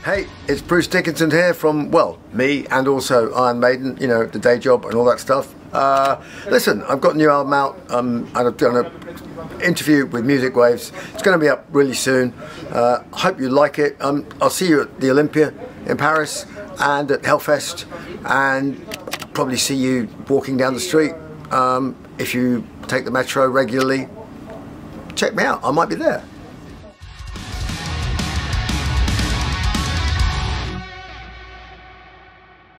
Hey, it's Bruce Dickinson here from, well, me and also Iron Maiden, you know, the day job and all that stuff. Listen, I've got a new album out, and I've done an interview with Music Waves. It's going to be up really soon. Hope you like it. I'll see you at the Olympia in Paris and at Hellfest, and probably see you walking down the street. If you take the metro regularly, check me out, I might be there.